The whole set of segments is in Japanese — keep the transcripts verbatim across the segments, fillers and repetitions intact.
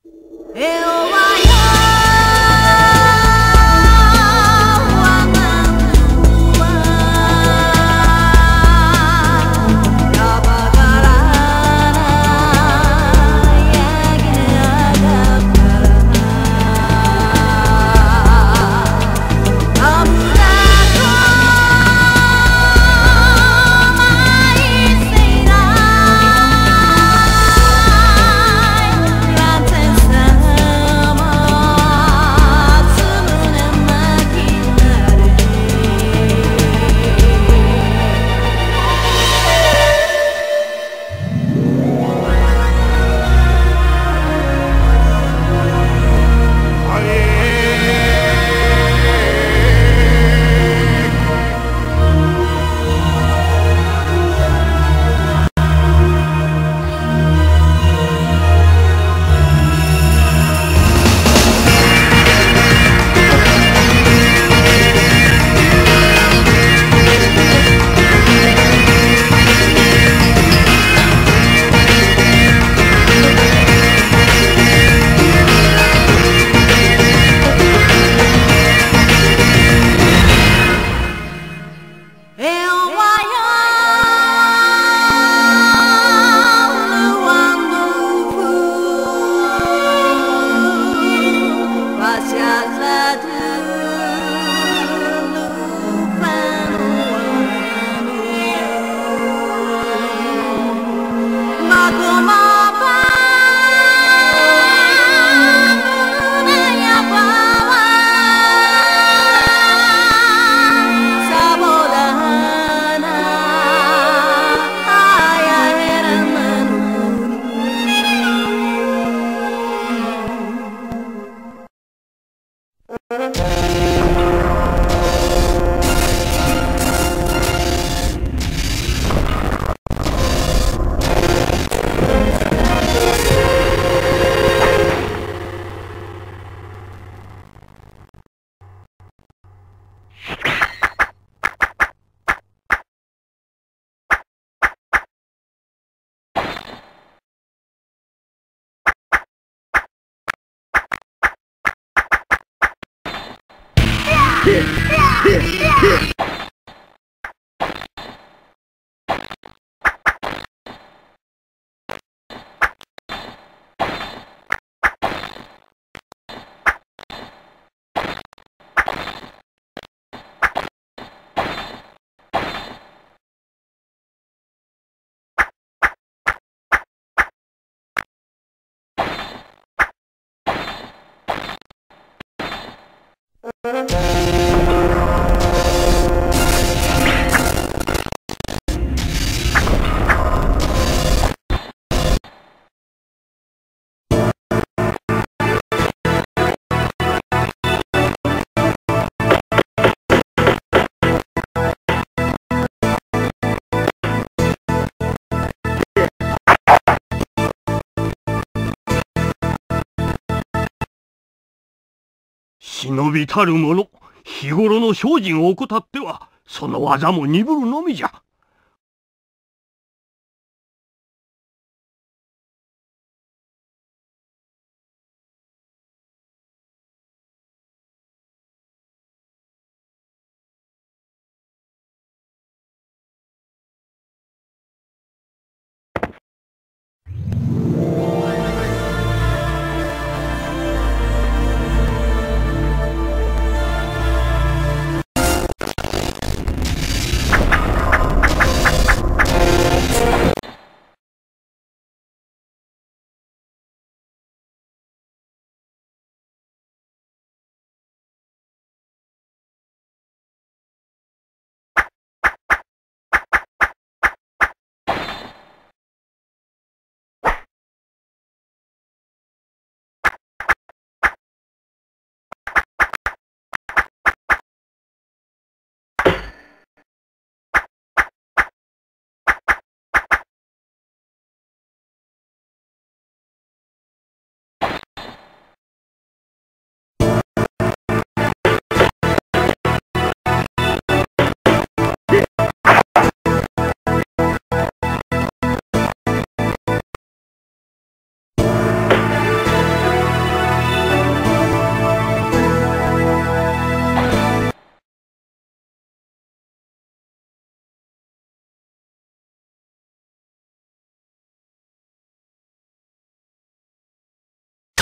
忍びたる者、日頃の精進を怠ってはその技も鈍るのみじゃ。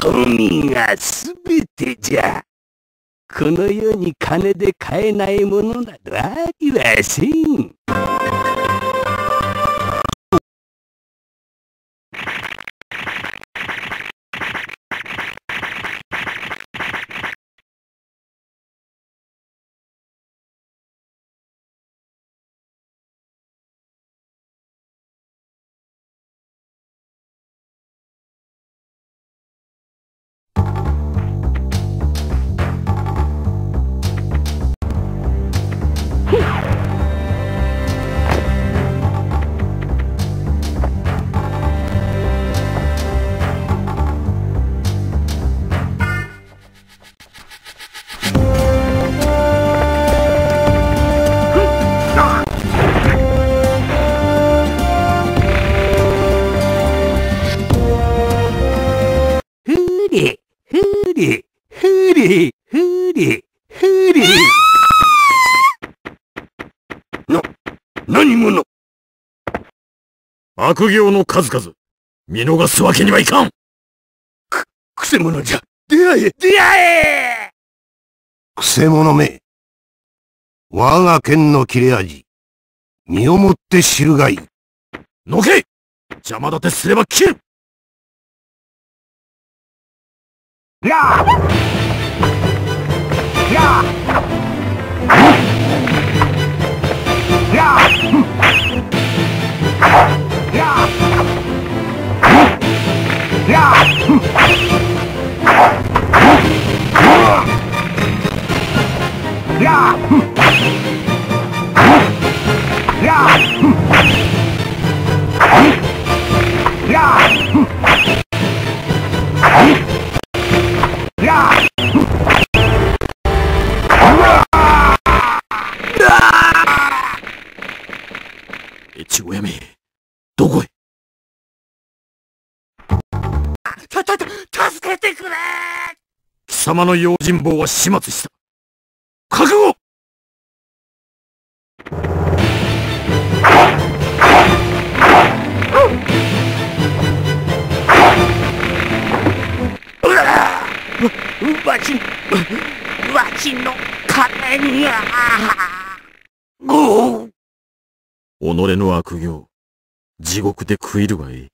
富がすべてじゃ。この世に金で買えないものなどありはせん。 悪行の数々、見逃すわけにはいかん。 く、くせ者じゃ。出会え、出会え。 くせ者め。我が剣の切れ味、身をもって知るがいい。 のけ！邪魔立てすれば切る。 やあ！やあ！やあ！や越後屋め、どこへ？ たたた助けてくれ！ 貴様の用心棒は始末した。覚悟！ わし、わしの金が。 おう。己の悪行、地獄で悔いるがいい。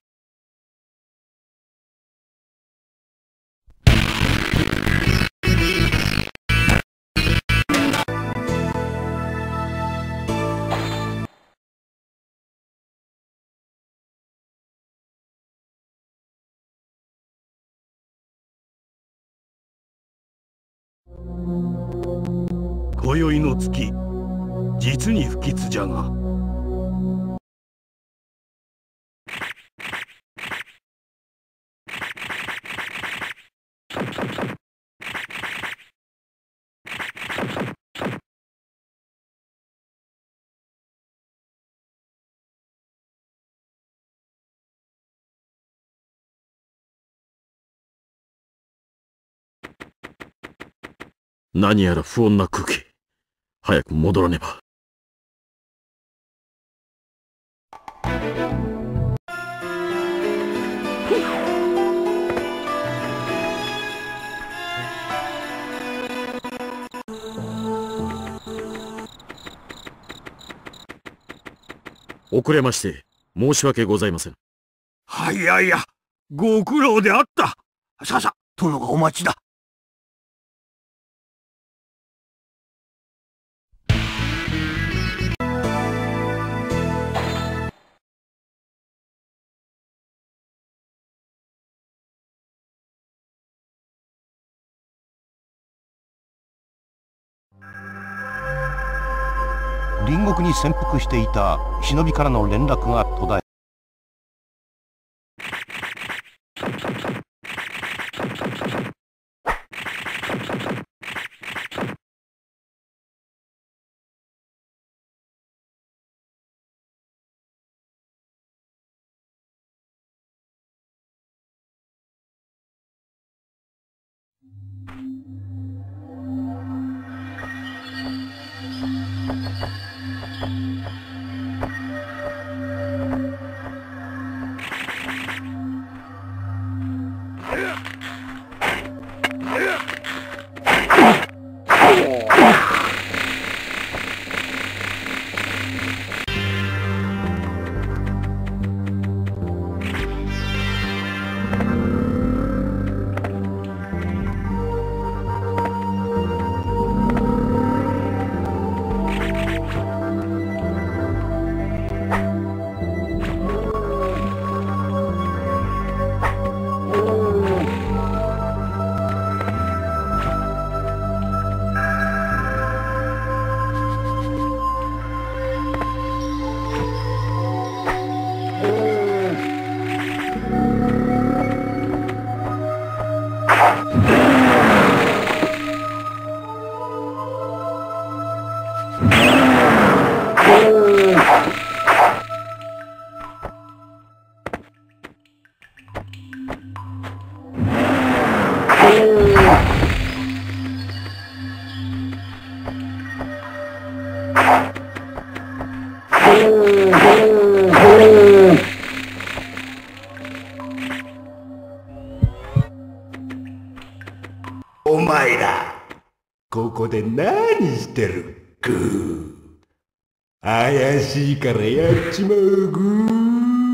今宵の月、実に不吉じゃが。 何やら不穏な空気。早く戻らねば。遅れまして申し訳ございません。 はいやいや、ご苦労であった。さあさあ、殿がお待ちだ。 隣国に潜伏していた忍びからの連絡が途絶え、 前ら、ここで何してるグー。怪しいからやっちまうグー。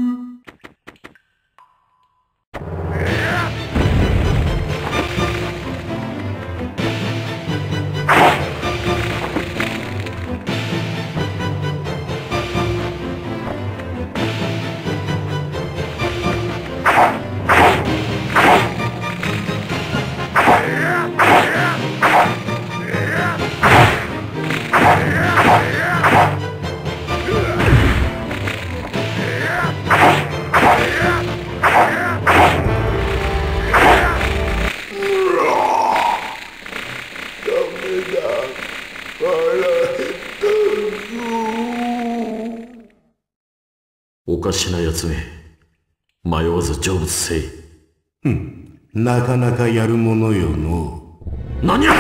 おかしなやつめ、迷わず成仏せい。 ふん、なかなかやるものよの。 何や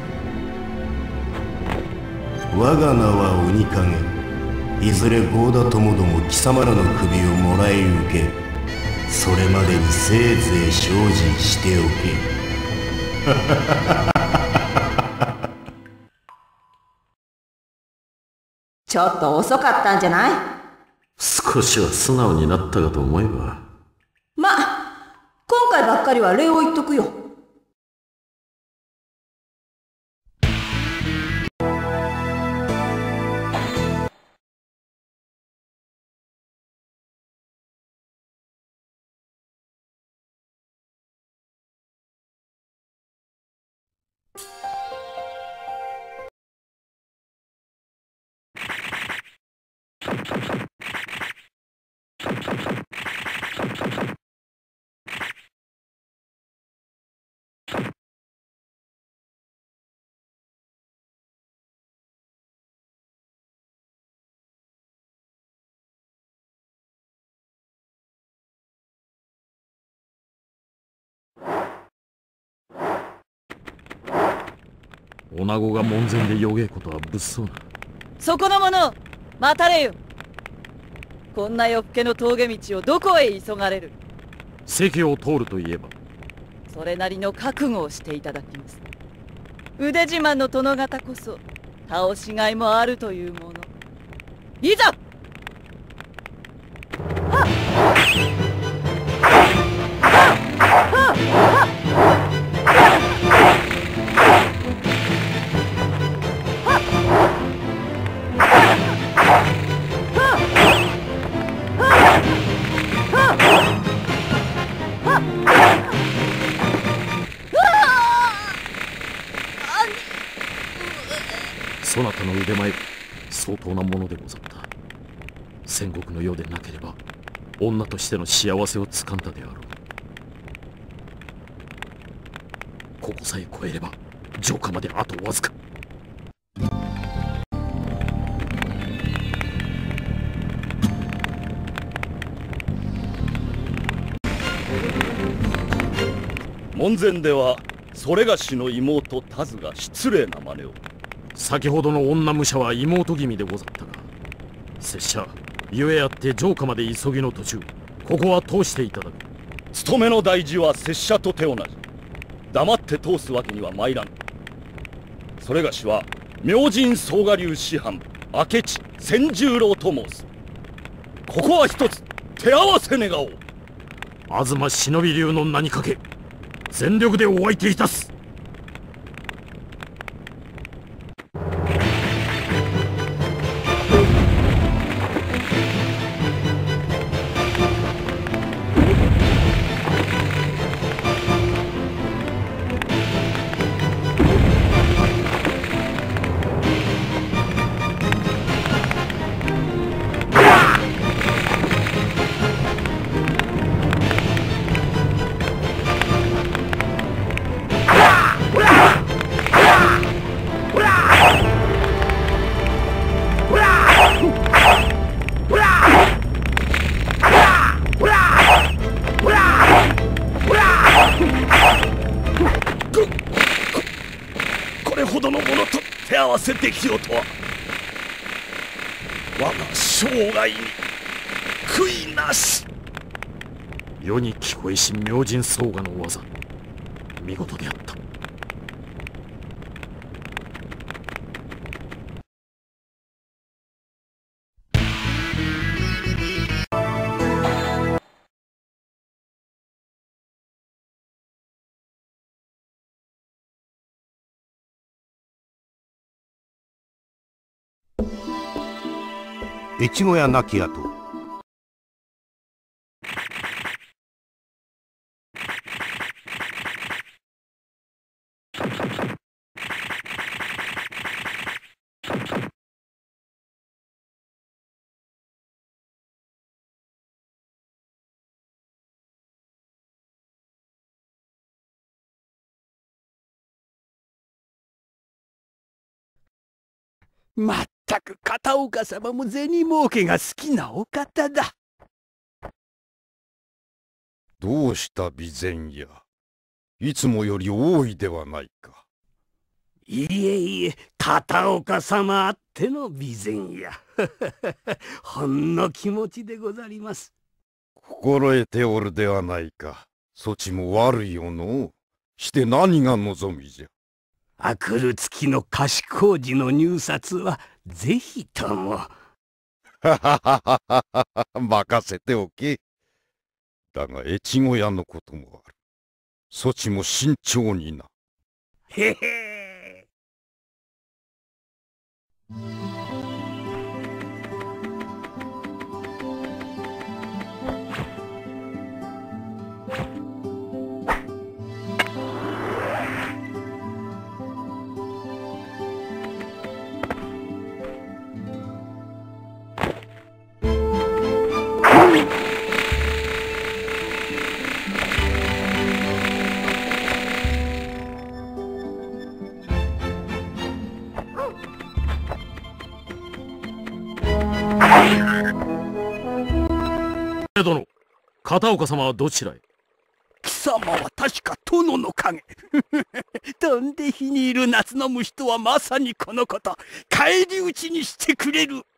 つ。 我が名は鬼影。いずれゴーダともども貴様らの首をもらい受け、それまでにせいぜい精進しておけ。 ちょっと遅かったんじゃない？ 少しは素直になったかと思えば。 ま、今回ばっかりは礼を言っとくよ。 女子が門前でよげえことは物騒な。 そこの者、待たれよ。こんな夜更けの峠道をどこへ急がれる。 関を通るといえば、 それなりの覚悟をしていただきます。腕自慢の殿方こそ倒しがいもあるというもの。いざ。はっはっはっそなたの腕前相当なものでござった。戦国の世でなければ女としての幸せをつかんだであろう。ここさえ越えれば城下まであとわずか。 門前ではそれがしの妹タズが失礼な真似を。 先ほどの女武者は妹君でござったが、拙者ゆえあって城下まで急ぎの途中、ここは通していただく。 務めの大事は拙者と手同じ。黙って通すわけには参らん。それがしは明神総我流師範明智千十郎と申す。ここは一つ手合わせ願おう。 東忍び流の名にかけ全力でお相手いたす。 合わせできようとは我が生涯に悔いなし。 世に聞こえし明神宗我の技、見事であった。 越後屋亡き後、 まったく片岡様も銭儲けが好きなお方だ。 どうした備前屋、いつもより多いではないか。 いえいえ、片岡様あっての備前屋。ほんの気持ちでござります。 心得ておるではないか。そちも悪いよの。して何が望みじゃ。 あくる月の菓子工事の入札はぜひとも。 ははははは任せておけ。だが越後屋のこともある。そちも慎重にな。 へへ。 殿、片岡様はどちらへ？ 貴様は確か殿の影。飛んで火にいる夏の虫とはまさにこのこと。返り討ちにしてくれる。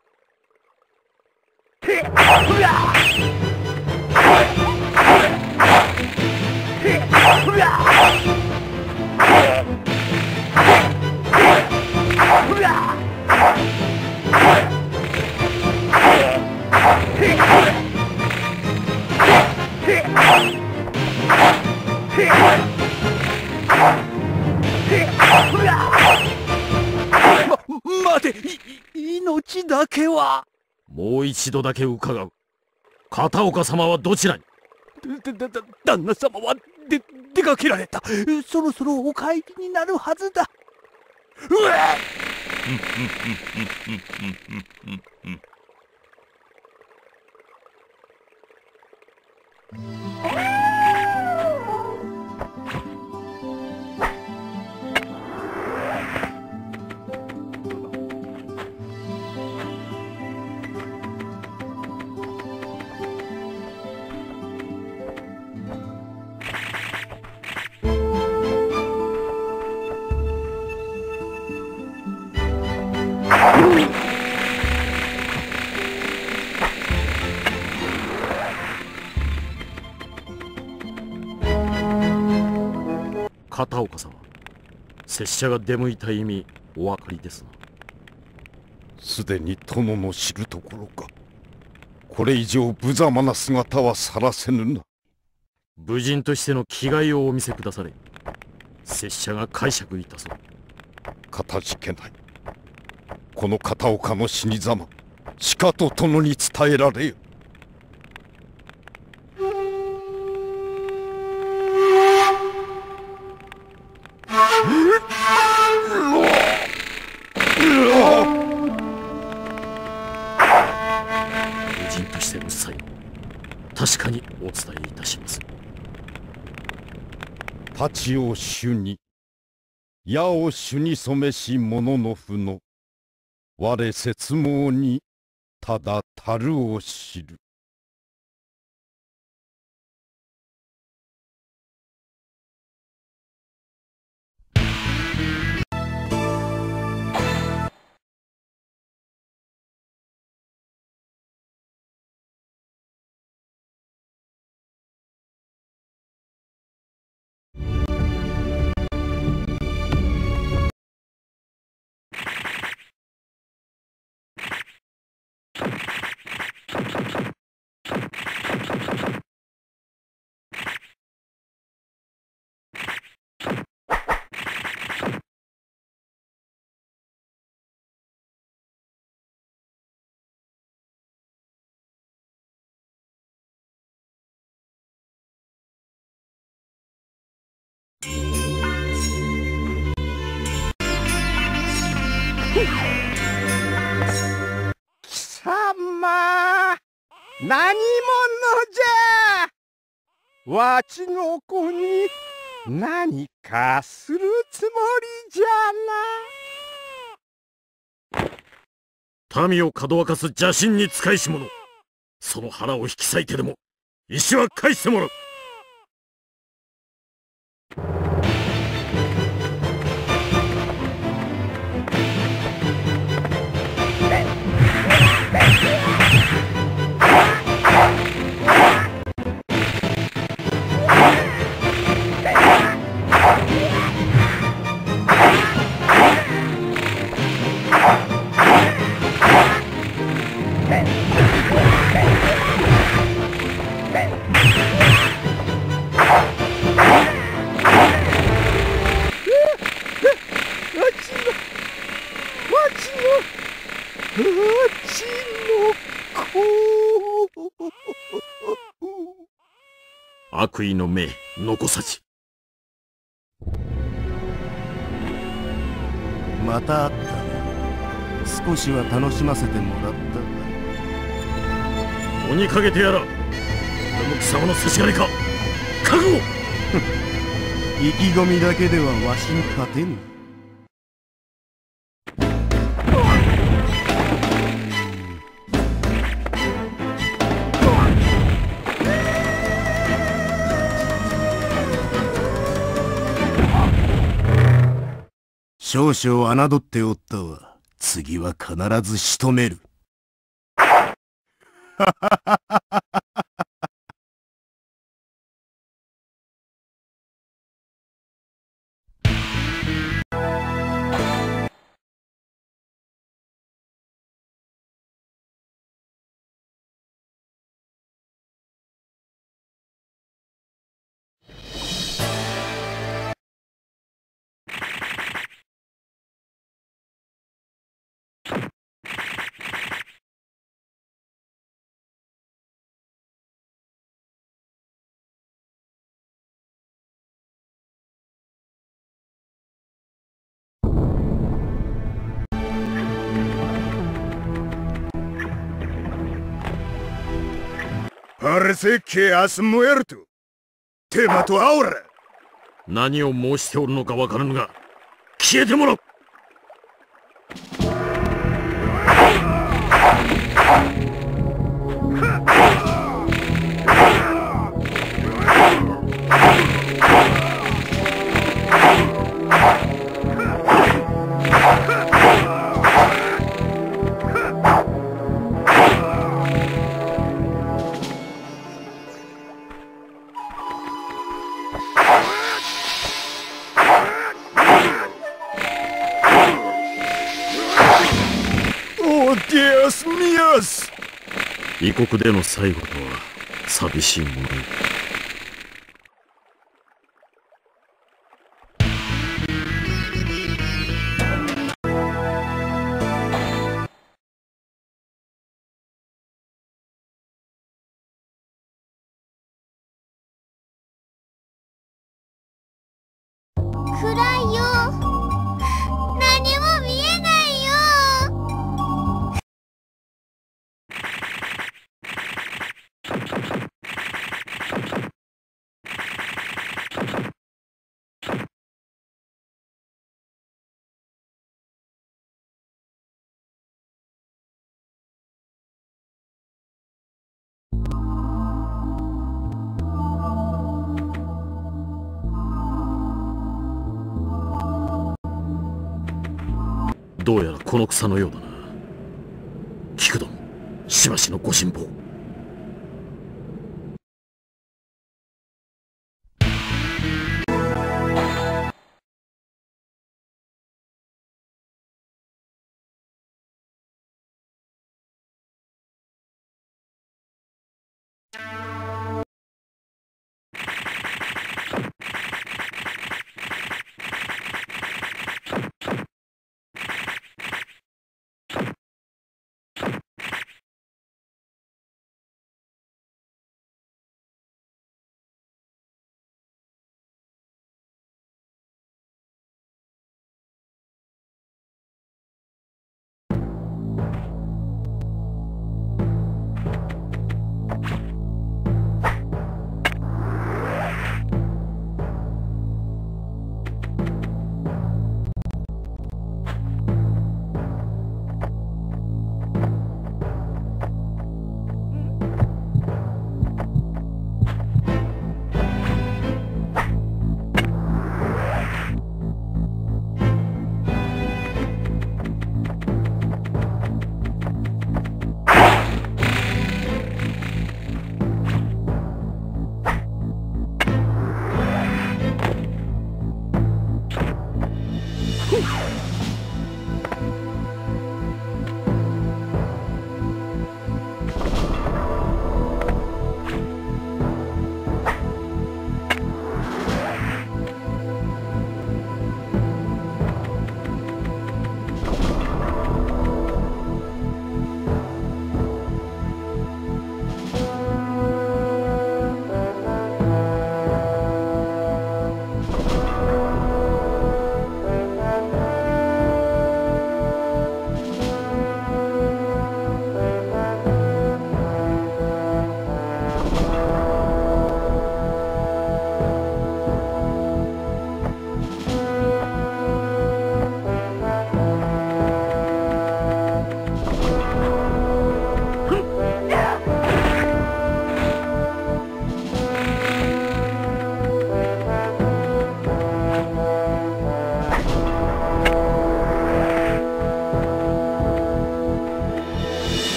ま、待て、い、命だけは。 もう一度だけ伺う。片岡様はどちらに？ だ、だ、だ、旦那様はで出かけられた。そろそろお帰りになるはずだ。うわっ片岡様、拙者が出向いた意味お分かりですな。 すでに殿の知るところか。これ以上無様な姿は晒せぬな。 武人としての気概をお見せくだされ。拙者が解釈いたそう。 かたじけない。この片岡の死にざま、しかと殿に伝えられよ。 武人としての才能、確かにお伝えいたします。 太刀を主に、矢を主に染めし者の負の、我説網にただ樽を知る。 様、何者じゃ。わちの子に何かするつもりじゃな。 民をかどわかす邪神に仕えし者、その腹を引き裂いてでも石は返してもらう。悪意の目残さじ。 また会った。少しは楽しませてもらった。 鬼かけてやら。俺も貴様の差し金か。覚悟。 意気込みだけではわしに勝てぬ。少々侮っておったわ。次は必ず仕留める。 Parece que has muerto. Te mato ahora. 何を申しておるのかわからぬが、消えてもらう。異国での最後とは寂しいものよ。 暗いよ。 どうやらこの草のようだな。菊殿、しばしのご辛抱。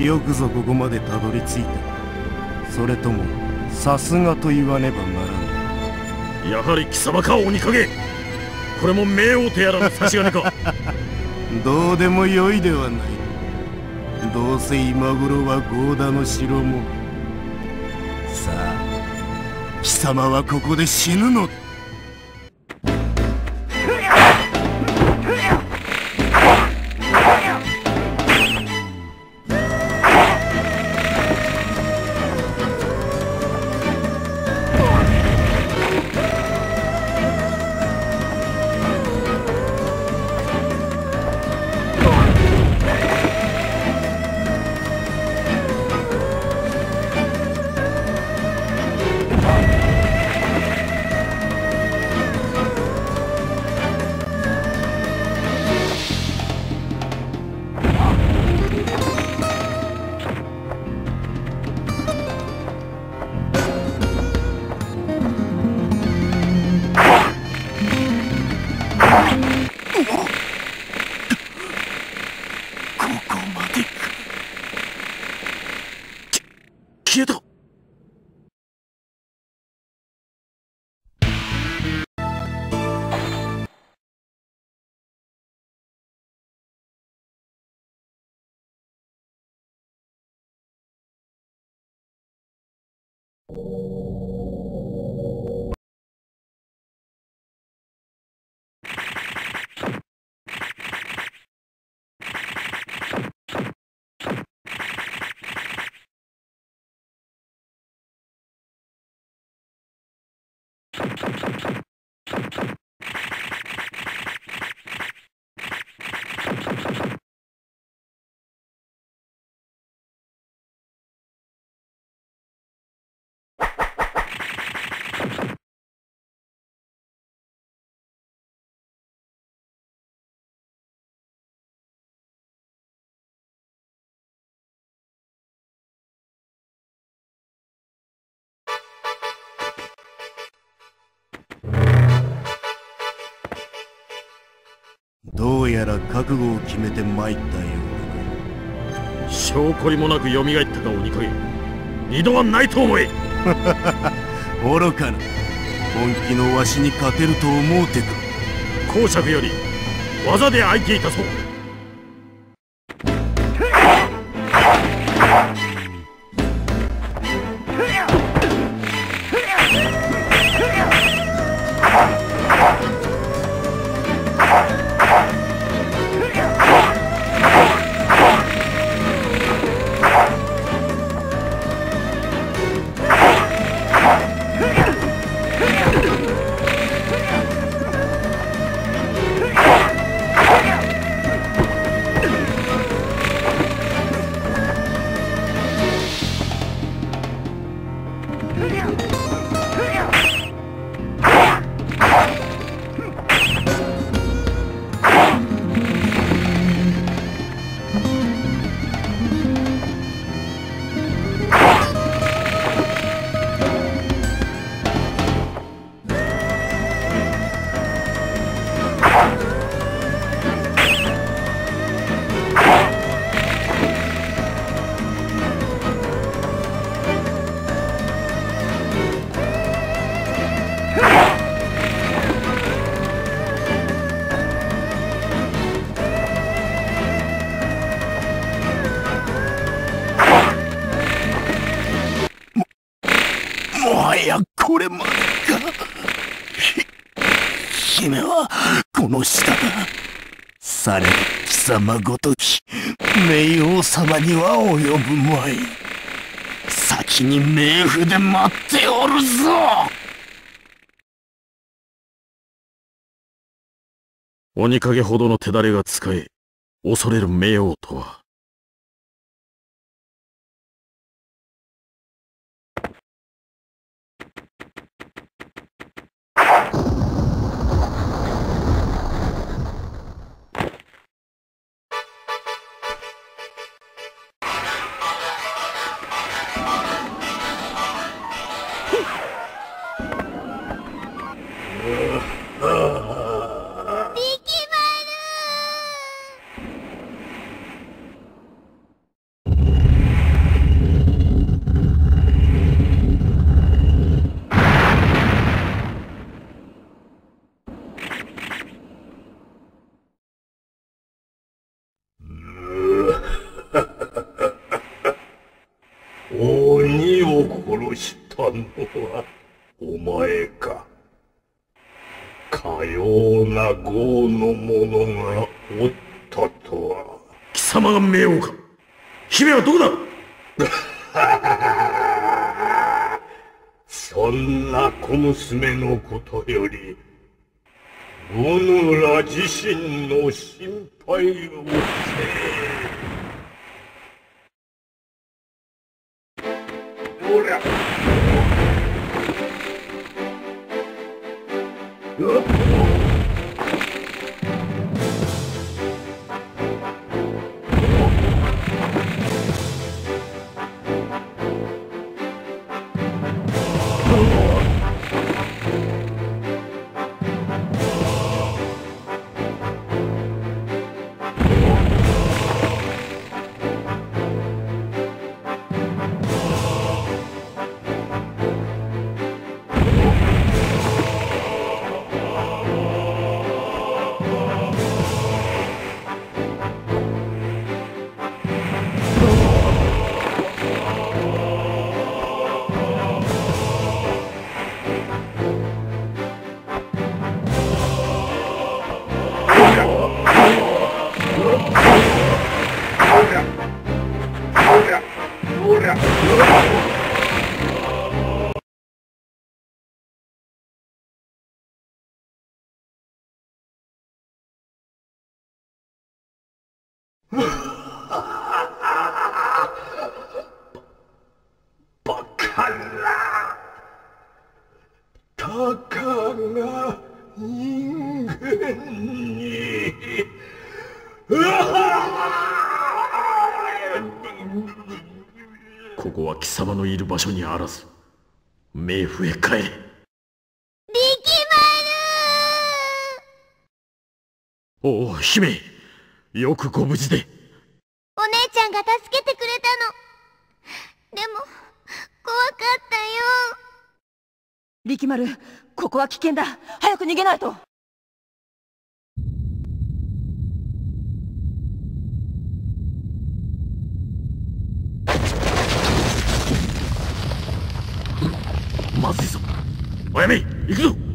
よくぞここまでたどり着いた。それともさすがと言わねばならぬ。 やはり貴様か鬼影。これも冥王とやらの差し金か。 どうでもよいではない。どうせ今頃はゴーダの城も。さあ貴様はここで死ぬのだ。 消えた。 どうやら覚悟を決めて参ったようだな。証拠りもなく蘇ったか鬼影。二度はないと思え。 愚かな。本気のわしに勝てると思うてか。 公爵より技で相手いたそう。 これまでか。姫はこの下だ。されど貴様ごとき冥王様には及ぶまい。先に冥府で待っておるぞ。 鬼影ほどの手だれが使え、恐れる冥王とは。 したのはお前か。かような業の者がおったとは。 貴様が冥王か。姫はどこだ。 そんな小娘のことより己ら自身の心配をせえ。おりゃ。よっ。バカな。たかが人間に。 ここは貴様のいる場所にあらず、冥府へ帰れ。 力丸。 おお、姫、よくご無事で。 お姉ちゃんが助けてくれたの。でも怖かったよ。 力丸、ここは危険だ。早く逃げないと。 まずいぞ。おやめ、行くぞ。